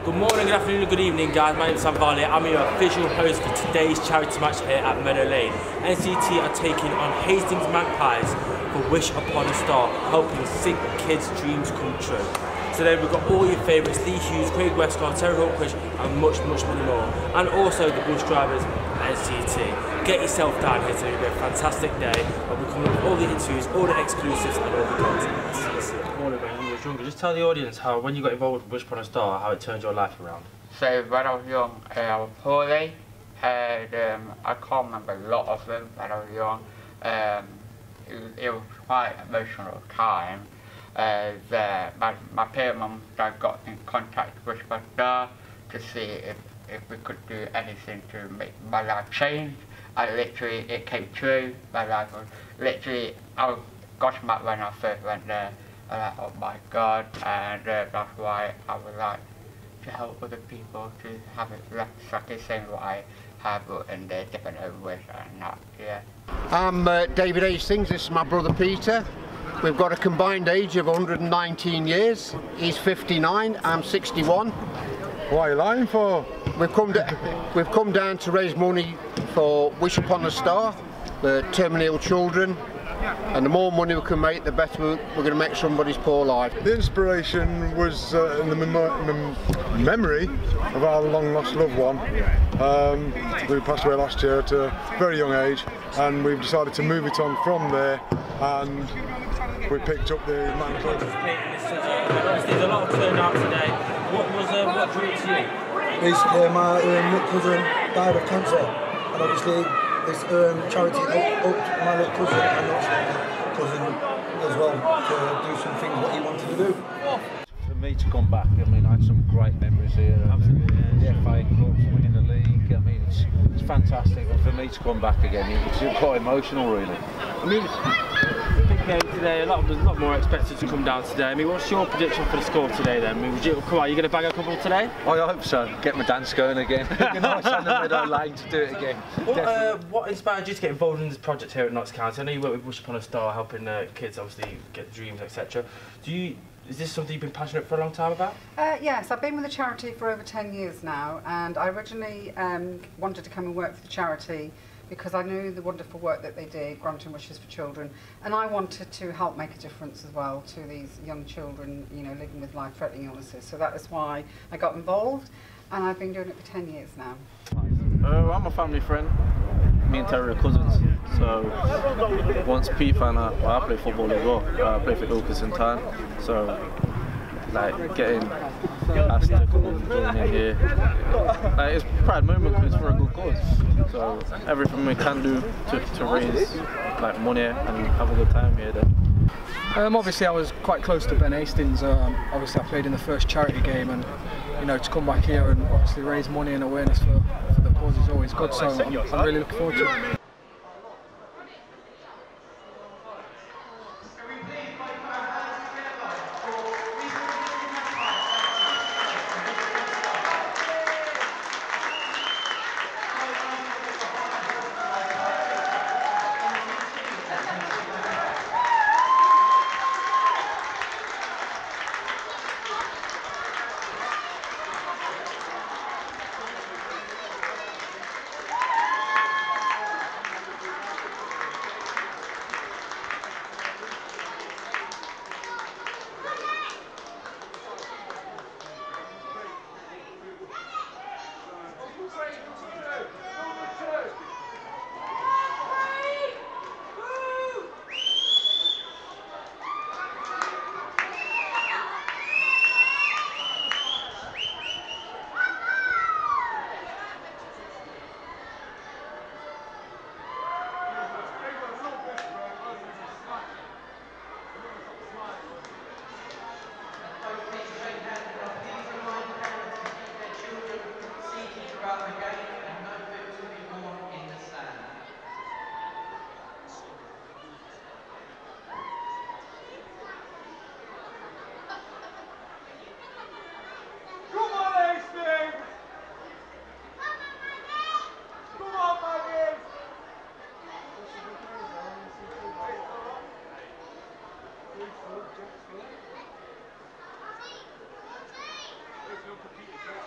Good morning, good afternoon, good evening guys, my name is Sam Varley. I'm your official host for today's charity match here at Meadow Lane. NCT are taking on Hastings Magpies for Wish Upon a Star, helping sick kids' dreams come true. Today we've got all your favourites, Lee Hughes, Craig Westcott, Terry Hawkridge and much many more. And also the bus drivers at NCT. Get yourself down here today, it'll be a fantastic day. I'll be coming up with all the interviews, all the exclusives and all the content. See you soon. Morning, when you were younger, just tell the audience how, when you got involved with Wish Upon a Star, how it turned your life around. So when I was young, I was poorly, and I can't remember a lot of them when I was young. It was quite an emotional time. My parents got in contact with Wish Upon a Star to see if we could do anything to make my life change. And literally, it came true. My life was literally, I was gobsmacked when I first went there. I'm like, oh my God, and that's why I would like to help other people to have it exactly the same what I have, but in their different own ways and that, yeah. I'm David Hastings, this is my brother Peter. We've got a combined age of 119 years. He's 59, I'm 61. What are you lying for? We've come down to raise money for Wish Upon a Star, the terminally ill children. And the more money we can make, the better we're going to make somebody's poor life. The inspiration was in the memory of our long lost loved one. We passed away last year at a very young age, and we've decided to move it on from there, and we picked up the man club. There's a lot of turnout today. What drew it to you? Basically, my little cousin died of cancer, and obviously this charity helped my little cousin and also cousin as well to do some things what he wanted to do. For me to come back, I mean, I had some great memories here. Absolutely, yeah. The FA Cup, winning the league, I mean, it's fantastic. And for me to come back again, it's quite emotional, really. I mean, big game today. There's a lot more expected to come down today. I mean, what's your prediction for the score today then? I mean, come on, you going to bag a couple today? I hope so. Get my dance going again. Nice on the Meadow Lane to do it again. What inspired you to get involved in this project here at Notts County? I know you work with Wish Upon a Star, helping kids obviously get dreams, etc. Is this something you've been passionate for a long time about? Yes, I've been with the charity for over 10 years now, and I originally wanted to come and work for the charity because I knew the wonderful work that they did, granting wishes for children, and I wanted to help make a difference as well to these young children, you know, living with life-threatening illnesses. So that is why I got involved, and I've been doing it for 10 years now. I'm a family friend. Me and Terry are cousins. So once Pete found out, well, I play football as well. I play for Ilkeston Town. So like getting asked to come and join me here, it's a proud moment because it's for a good cause. So everything we can do to raise like money and have a good time here then. Obviously I was quite close to Ben Hastings. Obviously I played in the first charity game, and you know, to come back here and obviously raise money and awareness for the cause is always good. So I'm really looking forward to it. There's no computer.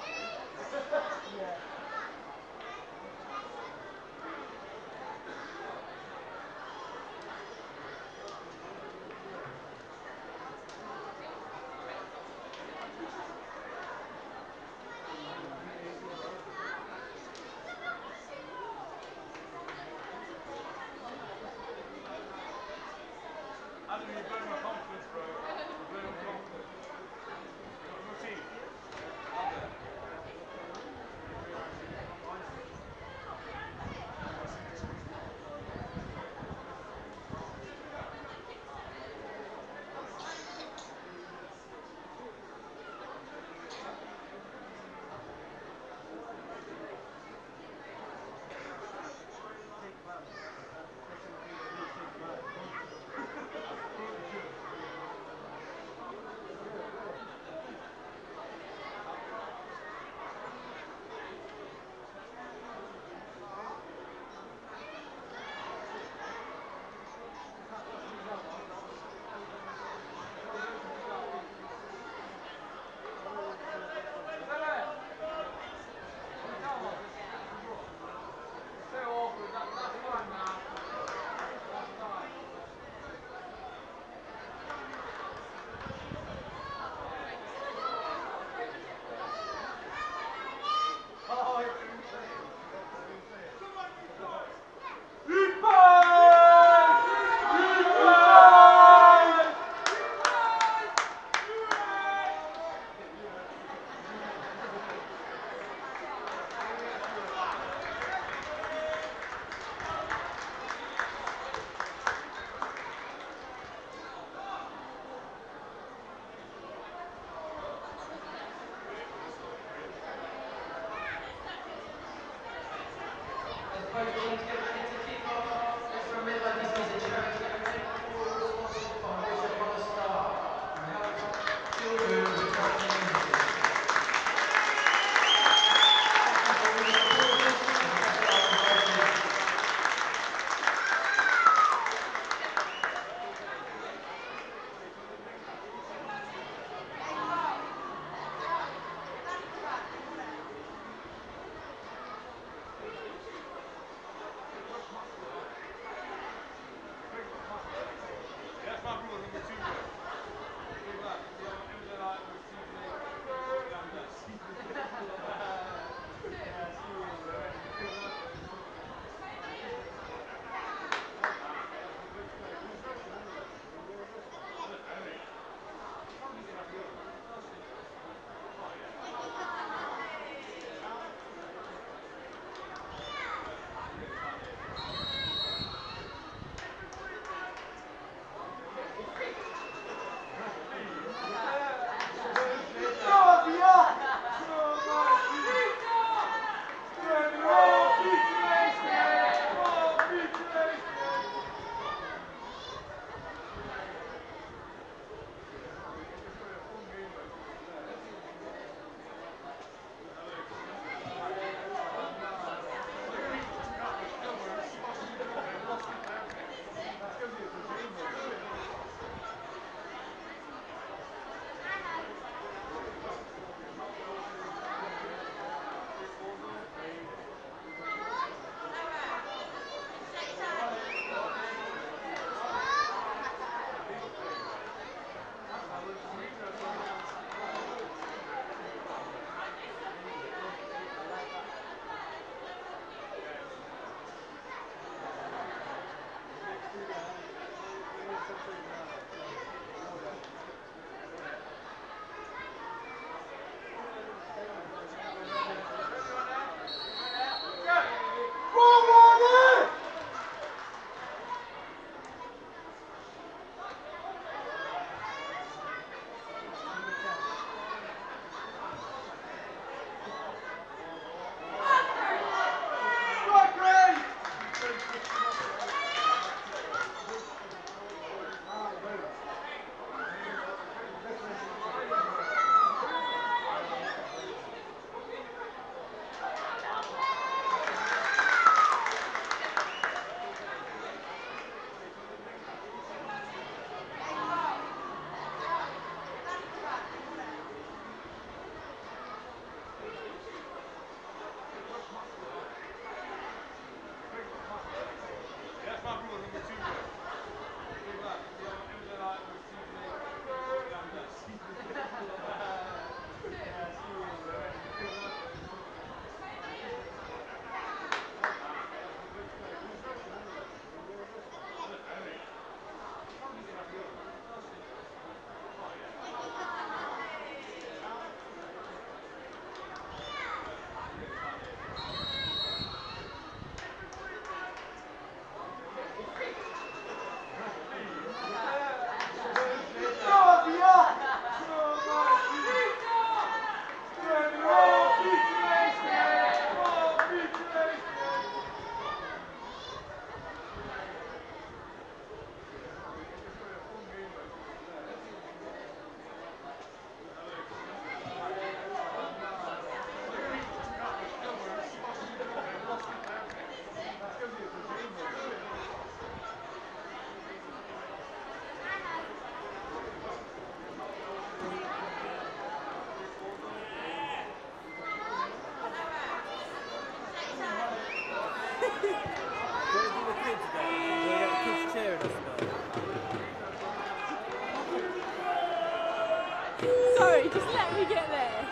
Sorry, just let me get there.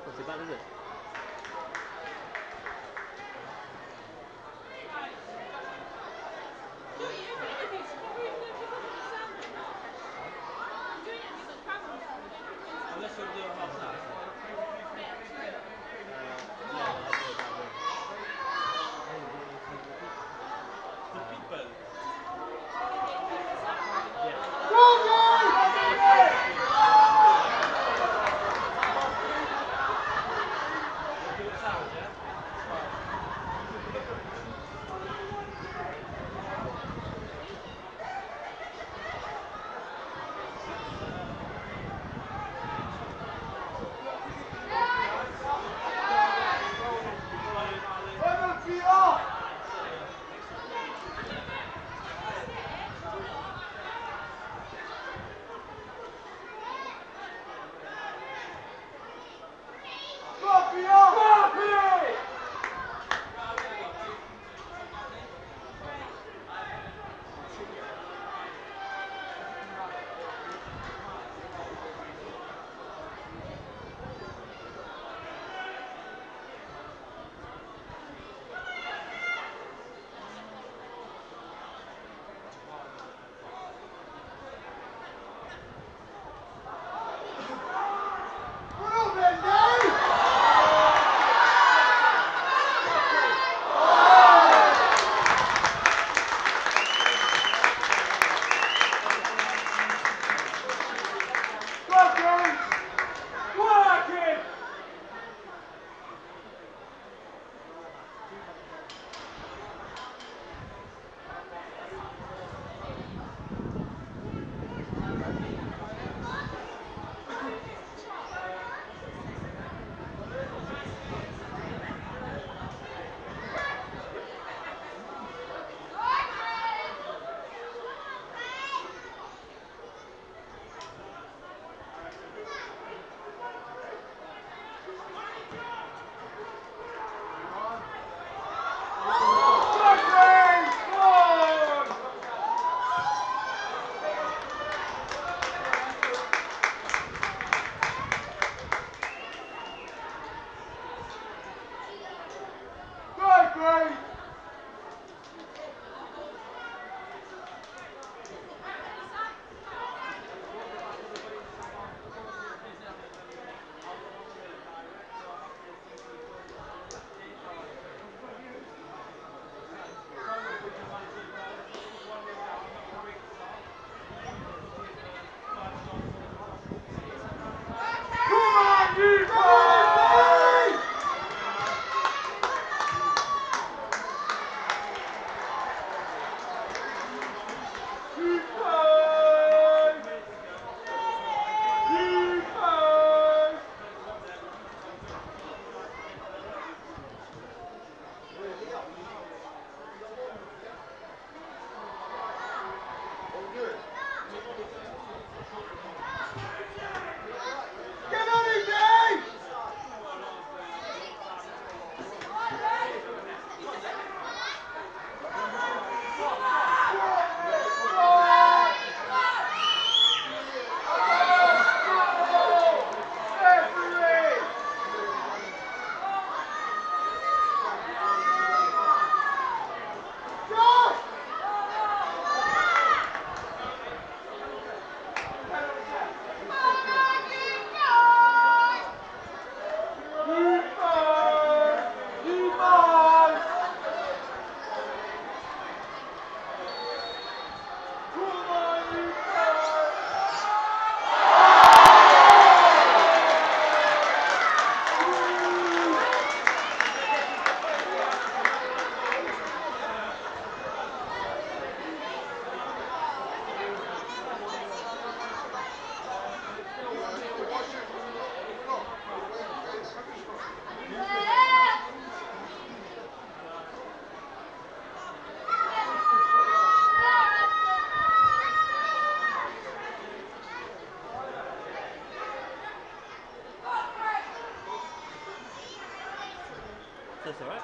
Not too bad, is it? Unless you'll do it half an hour. The people. That's alright.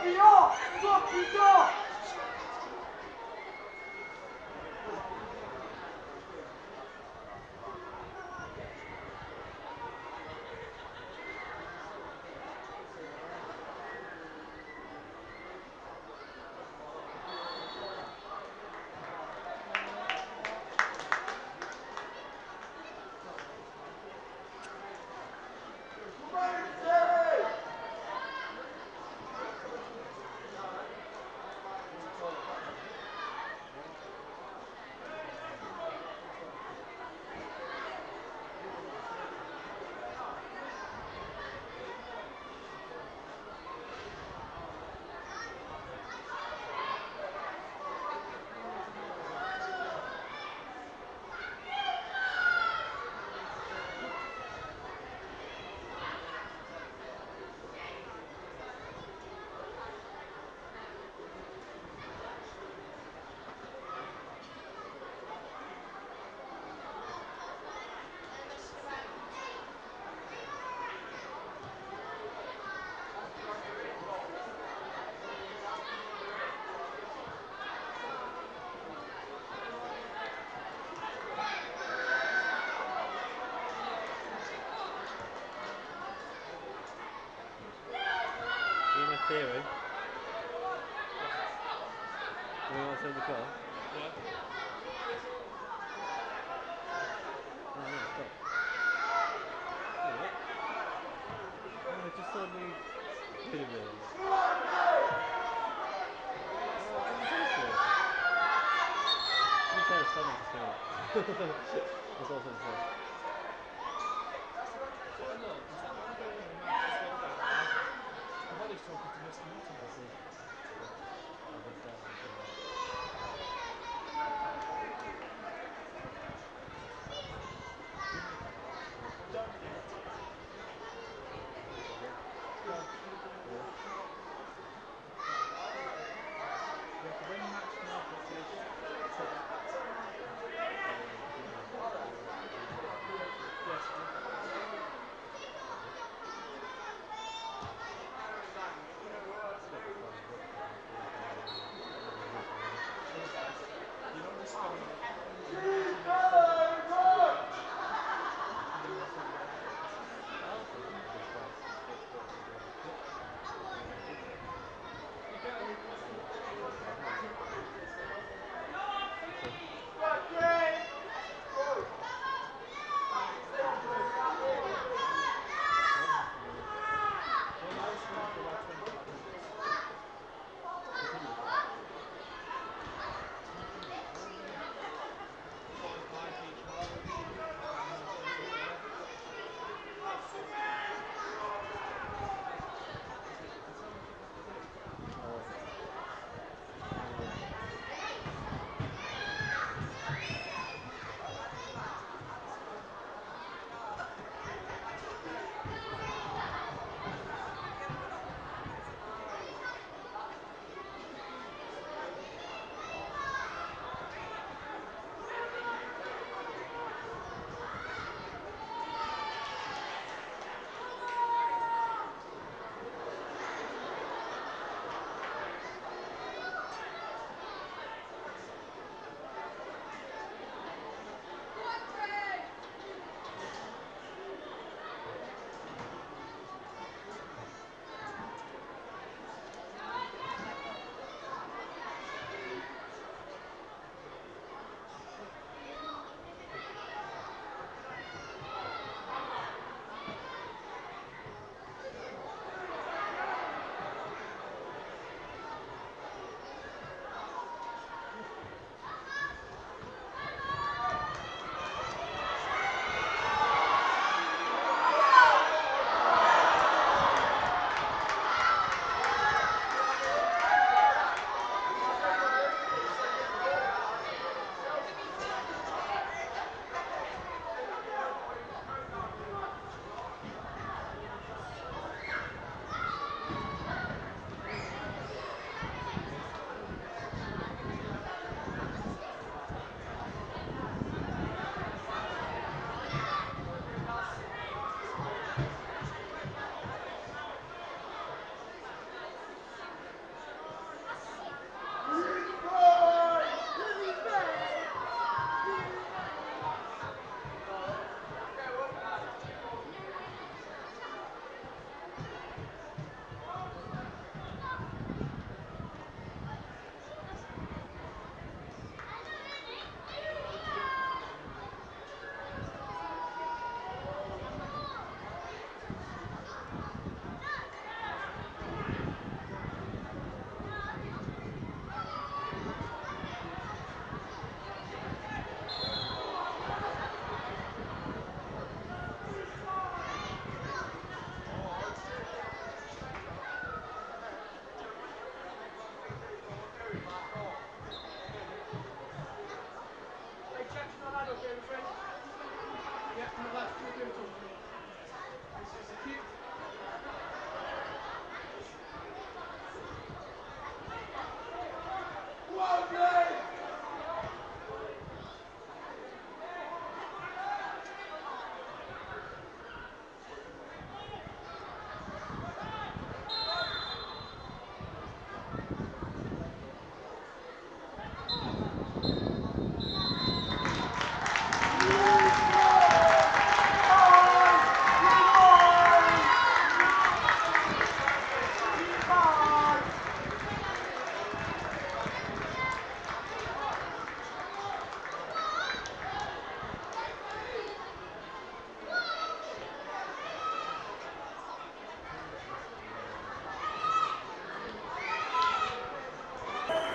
Theory. Do you want to turn the car? Yeah. Oh no, stop. Oh, I just saw me video. That's awesome.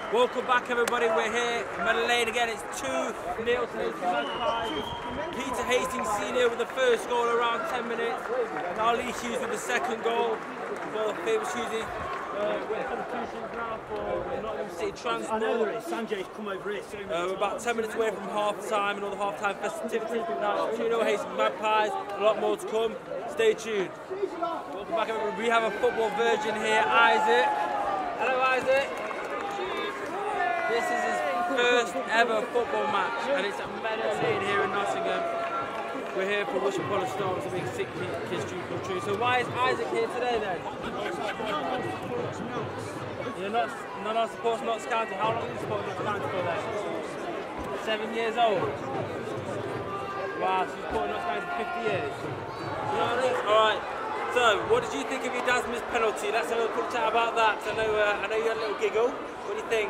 Welcome back, everybody. We're here in Meadow Lane again. It's 2-0 to Hastings Magpies. Peter Hastings Senior with the first goal around 10 minutes. Now Lee Hughes with the second goal for famous Hughesy. We're competitions now for Nottingham City Transport. I know there is. Sanjay's come over here. We're about 10 minutes away from half time and all the half time festivities. Now 2-0 Hastings Magpies. A lot more to come. Stay tuned. Welcome back, everybody. We have a football virgin here, Isaac. Hello, Isaac. This is his first ever football match, and it's at Meadow Lane here in Nottingham. We're here for Wish Upon a Star to make sick kids' dream come true. So why is Isaac here today then? You're not supporting Notts County. How long have you supported Notts County for then? 7 years old. Wow, so you've supported Notts County for 50 years. You know what I mean? Alright. So, what did you think of your dad's missed penalty? Let's have a quick chat about that. I know you had a little giggle. What do you think?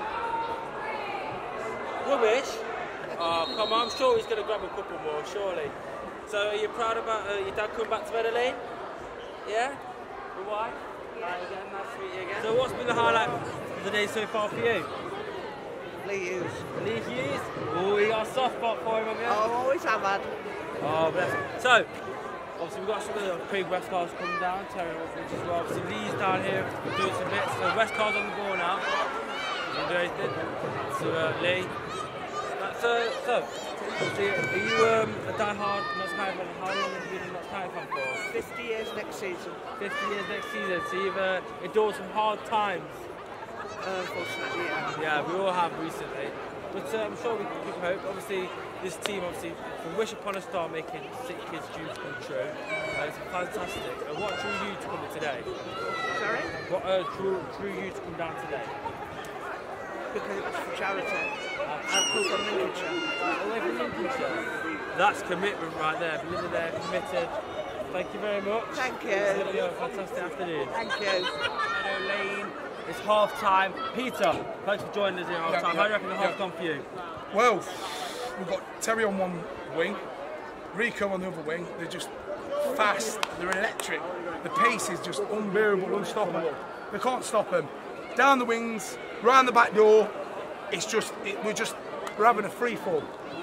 Rubbish? Oh, come on, I'm sure he's going to grab a couple more, surely. So, are you proud about your dad coming back to Meadow Lane? Yeah? For why? Yeah. Again, nice to meet you again. So, what's been the highlight of the day so far for you? Lee Hughes. Lee Hughes? Oh, you got a soft spot for him, have you? Oh, always have had. Oh, bless him. So, obviously we've got some of the Craig West cars coming down, Terry Aldridge as well. Obviously Lee's down here doing some bits. So West cars on the ball now. Doesn't do anything. So Lee. So obviously, are you a die-hard Notts County fan? How long have you been a Notts County fan for? 50 years next season. 50 years next season. So you've endured some hard times. Unfortunately, yeah. Yeah, we all have recently. But I'm sure we can keep hope. Obviously, this team, from Wish Upon a Star, making sick kids' dreams come true. It's fantastic. What drew you to come in today? Sorry? What drew you to come down today? Because it was for charity. I've come from Lincolnshire. All the way from Lincolnshire? That's commitment right there. Belinda there, committed. Thank you very much. Thank you. It's going to be a fantastic afternoon. Thank you. Meadow Lane. It's half time. Peter, thanks for joining us here at half time. How do you reckon the half gone for you? Well, we've got Terry on one wing, Rico on the other wing. They're just fast, they're electric. The pace is just unbearable, unstoppable. They can't stop them. Down the wings, round the back door. It's just, we're having a free fall.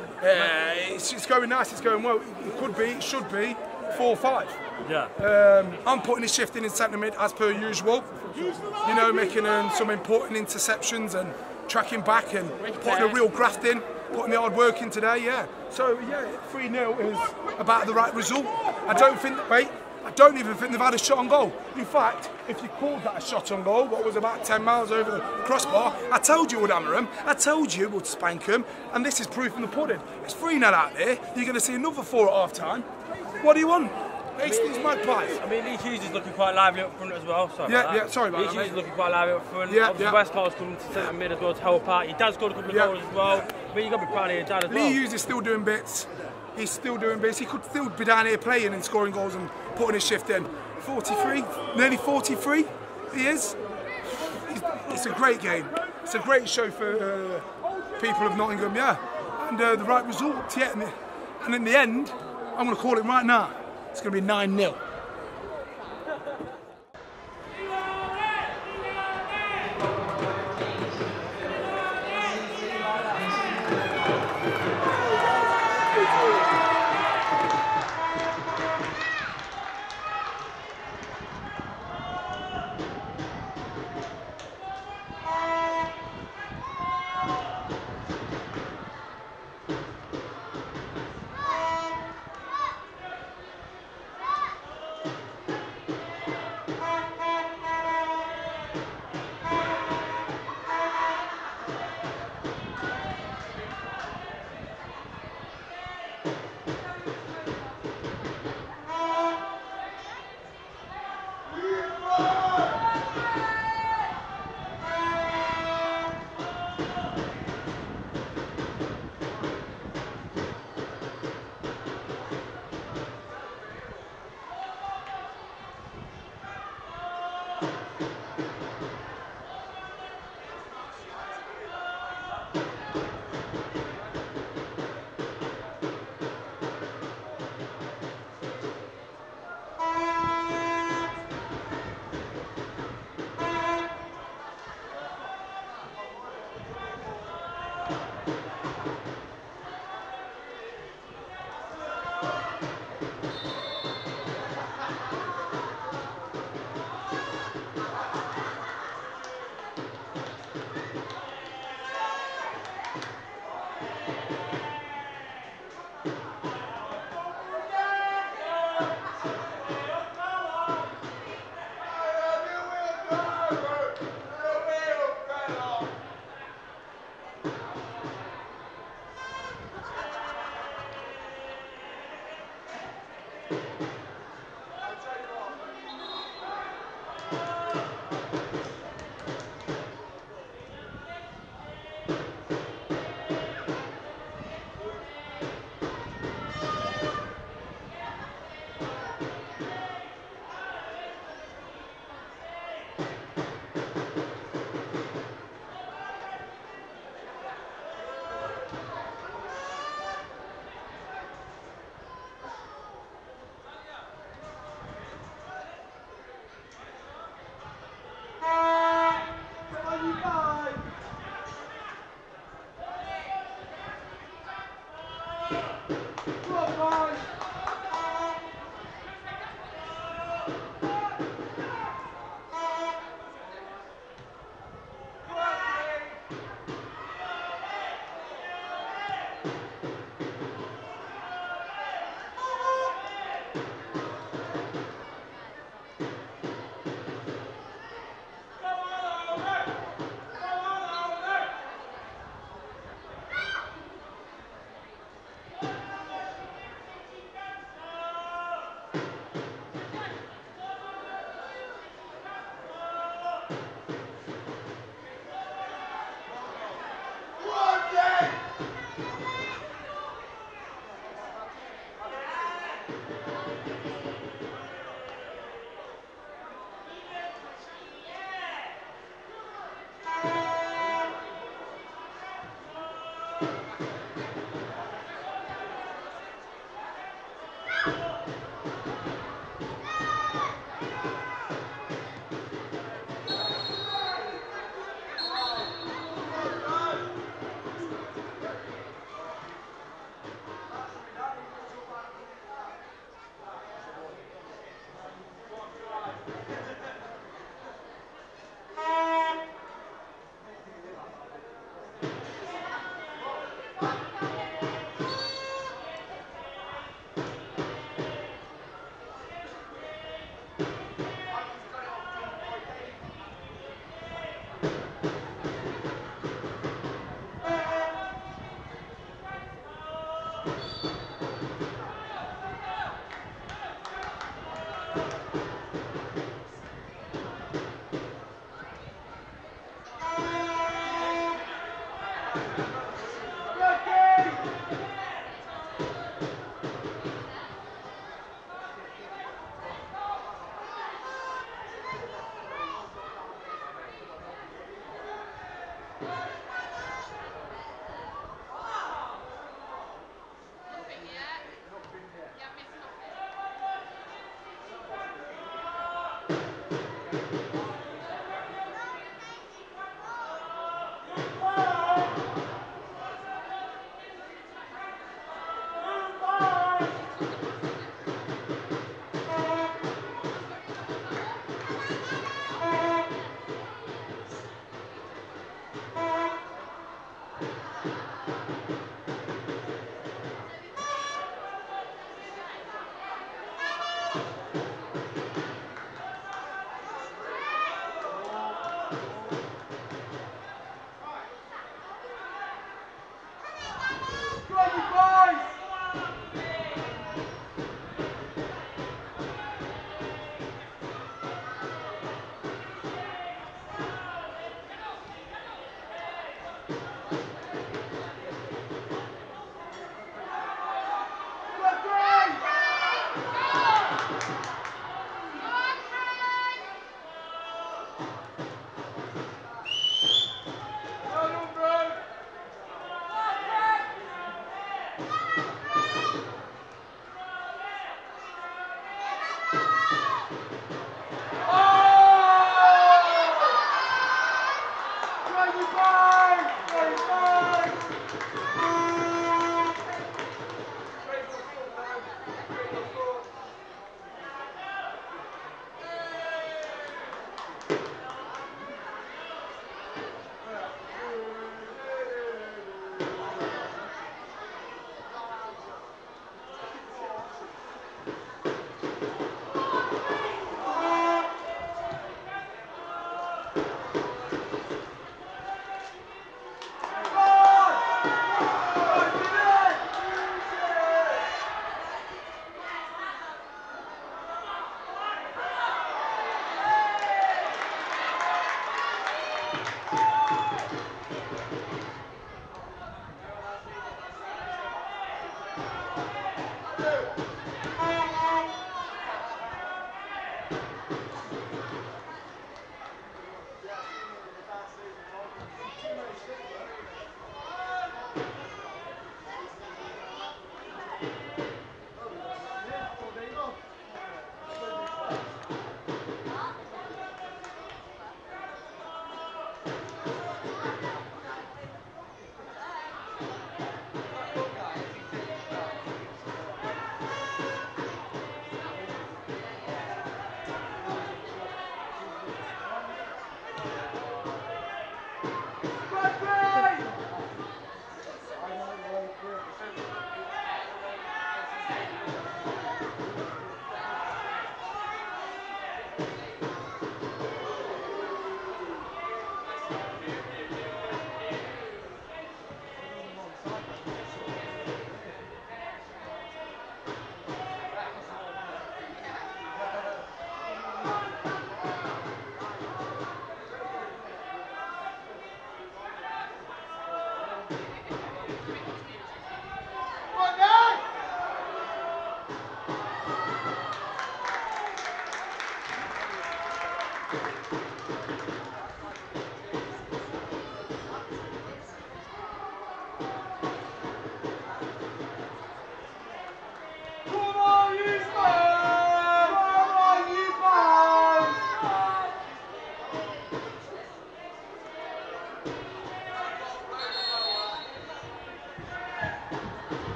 It's going nice, it's going well. It could be, it should be 4-5. Yeah. I'm putting a shift in centre mid as per usual. You know, making some important interceptions and tracking back and putting a real graft in, putting the hard work in today, yeah. So, yeah, 3-0 is about the right result. I don't even think they've had a shot on goal. In fact, if you called that a shot on goal, what was about 10 miles over the crossbar, I told you we'd hammer them, I told you we'd spank them, and this is proof in the pudding. It's 3-0 out there, you're going to see another 4 at half time. What do you want? Hastings Magpies. I mean, Lee Hughes is looking quite lively up front as well. Sorry about that. Sorry about Lee that. Hughes is looking quite lively up front. Yeah, Obviously, West Carl's coming to centre mid as well to help out. Your dad's scored a couple of goals as well. But you've got to be proud of your dad as well. Lee Hughes is still doing bits. He's still doing bits. He could still be down here playing and scoring goals and putting his shift in. 43, nearly 43 he is. It's a great game. It's a great show for people of Nottingham, yeah. And the right result, yeah. And in the end, I'm going to call it right now. It's going to be 9-0.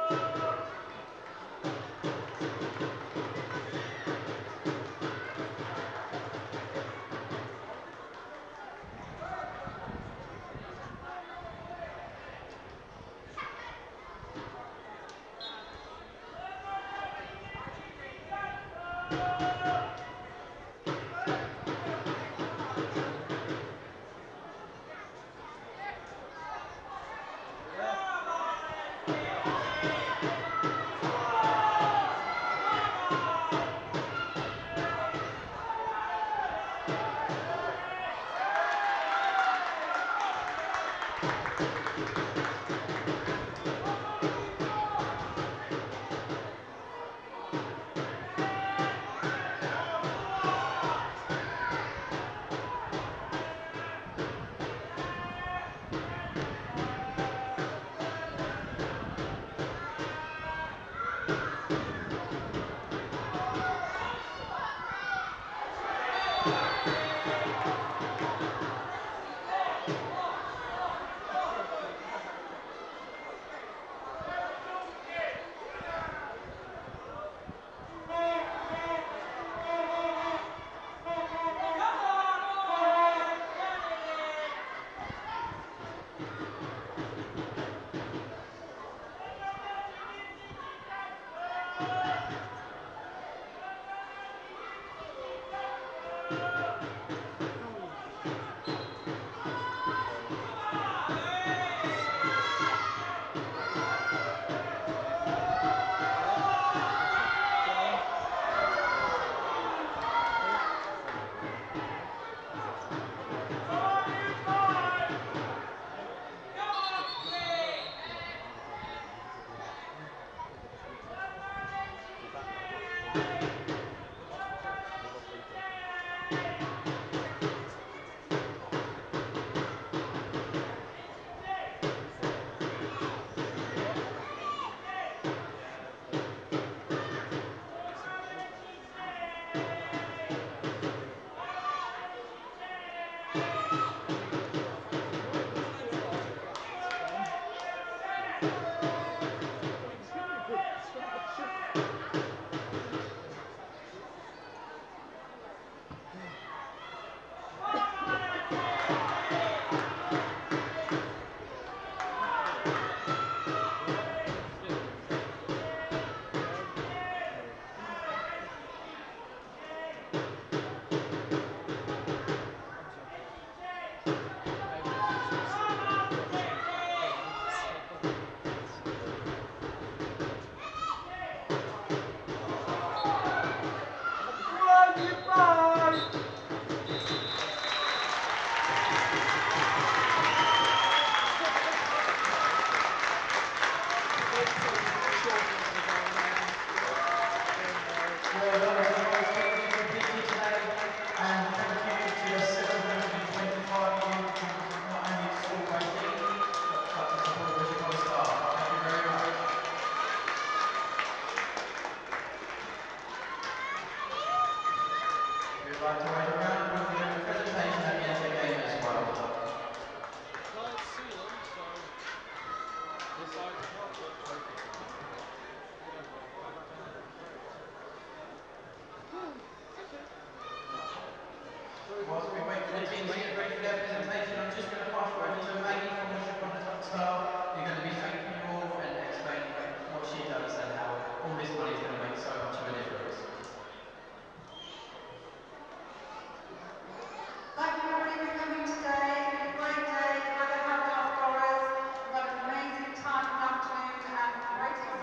Thank you everybody for coming today. It's been a great day. The weather hasn't got us. We've had an amazing time this afternoon and great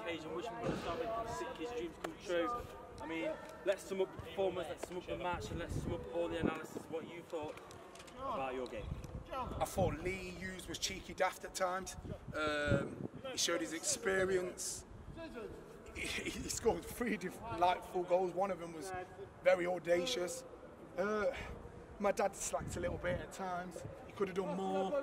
occasion, Wish Upon a Star making sick kids' dreams come true. I mean, let's sum up the performance, let's sum up the match, and let's sum up all the analysis of what you thought about your game. I thought Lee Hughes was cheeky daft at times. He showed his experience. He scored 3 delightful goals. One of them was very audacious. My dad slacked a little bit at times. He could have done more.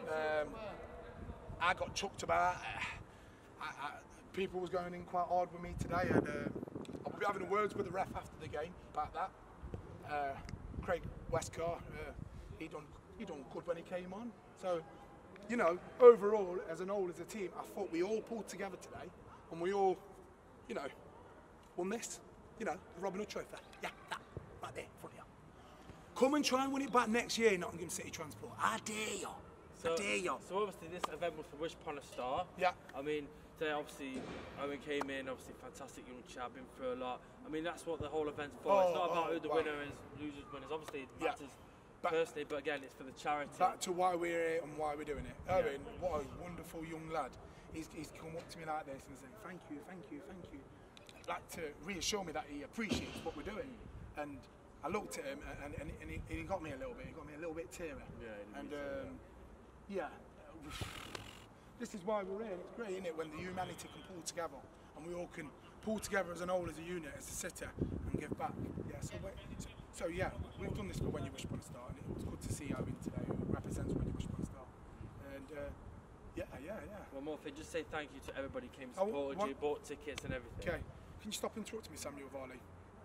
I got chucked about. People was going in quite hard with me today, and I'll be having words with the ref after the game about that. Craig Westcar, he done good when he came on. So, you know, overall, as a team, I thought we all pulled together today, and we all, you know, won this. You know, the Robin Hood Trophy. Yeah, that, right there, in front of you. Come and try and win it back next year, Nottingham City Transport. I dare you. So, I dare you. So obviously this event was for Wish Upon a Star. Yeah. I mean, today obviously Owen came in, obviously fantastic young chap, been through a lot. I mean, that's what the whole event's for. It's not about who the winner is, losers, winners. Obviously it matters personally, but again, it's for the charity. Back to why we're here and why we're doing it. Owen, what a wonderful young lad. He's come up to me like this and said, thank you, thank you, thank you. Like to reassure me that he appreciates what we're doing. And I looked at him and he got me a little bit. He got me a little bit teary. Yeah. And yeah, this is why we're here. It's great, isn't it, when the humanity can pull together and we all can pull together as an whole, as a unit, as a city, and give back. Yeah. So yeah, we've done this for When You Wish Upon a Star, and it was good to see Owen today, who represents When You Wish Upon a Star. And yeah. One more thing, just say thank you to everybody who came and supported you, bought tickets and everything. Okay. Can you stop interrupting me, Samuel Varley?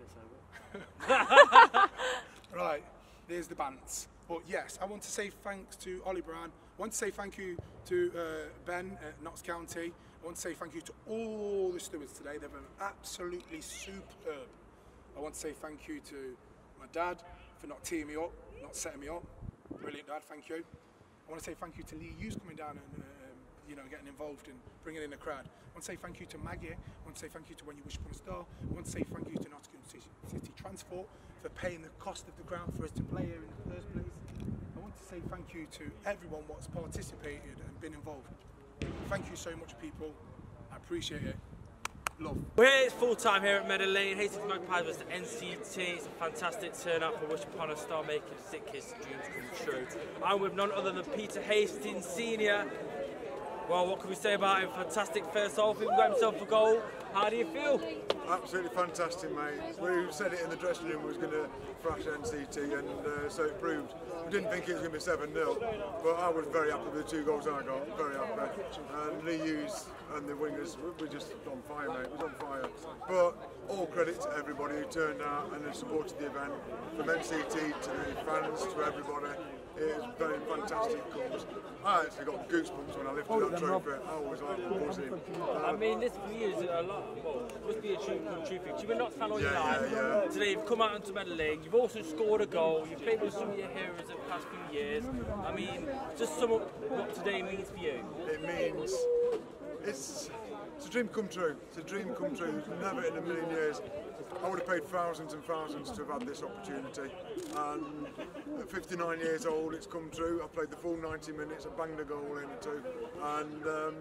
Yes, I will. Right, there's the bants. But yes, I want to say thanks to Ollie Brown. I want to say thank you to Ben at Notts County. I want to say thank you to all the stewards today. They've been absolutely superb. I want to say thank you to my dad for not teeing me up, not setting me up. Brilliant, Dad, thank you. I want to say thank you to Lee Hughes coming down and you know, getting involved and bringing in a crowd. I want to say thank you to Maggie. I want to say thank you to When You Wish Upon a Star. I want to say thank you to Nottingham City Transport for paying the cost of the ground for us to play here in the first place. I want to say thank you to everyone what's participated and been involved. Thank you so much, people. I appreciate it. Love. We're here, it's full time here at Meadow Lane. Hastings Magpies versus NCT. It's a fantastic turnout for Wish Upon a Star, making sick kids' dreams come true. I'm with none other than Peter Hastings Senior. Well, what can we say about him? Fantastic first half. He got himself a goal. How do you feel? Absolutely fantastic, mate. We said it in the dressing room, we was going to thrash NCT, and so it proved. We didn't think it was going to be 7-0, but I was very happy with the 2 goals I got, very happy. And Lee Hughes and the wingers were just on fire, mate, it was on fire. But all credit to everybody who turned out and supported the event, from NCT to the fans, to everybody. It was very fantastic cause. I actually got goosebumps when I lifted that trophy. I was like buzzing. I mean, this for you is a lot. Well, it must be a true come true thing. You've been Notts fan all your life. Today you've come out onto Meadow Lane. You've also scored a goal. You've played with some of your heroes of the past few years. I mean, just sum up what today means for you. It means it's a dream come true. It's a dream come true. Never in a million years. I would have paid thousands and thousands to have had this opportunity, and at 59 years old it's come true. I played the full 90 minutes, I banged a goal in too, and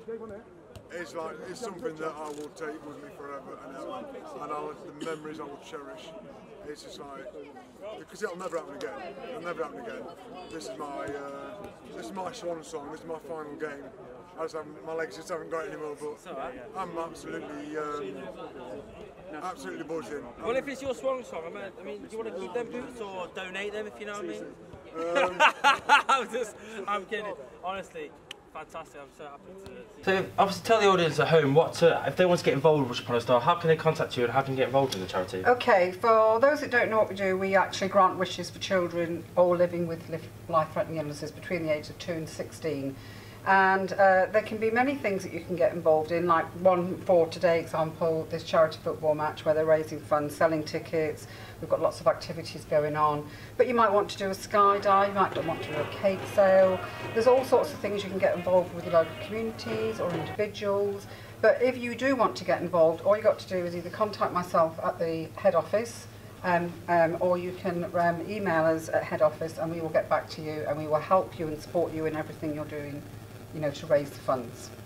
it's something that I will take with me forever and ever, and the memories I will cherish. It's just like, because it'll never happen again. It'll never happen again. This is my swan song. This is my final game. My legs just haven't got any more, but I'm absolutely buzzing. Well, if it's your swan song, I mean, do you want to keep them boots or donate them, if you know what I mean? I'm kidding. Honestly, fantastic. I'm so happy to see. So, obviously, tell the audience at home if they want to get involved with Wish Upon a Star, how can they contact you and how can they get involved in the charity? Okay, for those that don't know what we do, we actually grant wishes for children all living with life-threatening illnesses between the age of 2 and 16. And there can be many things that you can get involved in, like one for today example, this charity football match where they're raising funds, selling tickets. We've got lots of activities going on. But you might want to do a skydive, you might want to do a cake sale. There's all sorts of things you can get involved with local communities or individuals. But if you do want to get involved, all you've got to do is either contact myself at the head office, or you can email us at head office and we will get back to you and we will help you and support you in everything you're doing, you know, to raise the funds.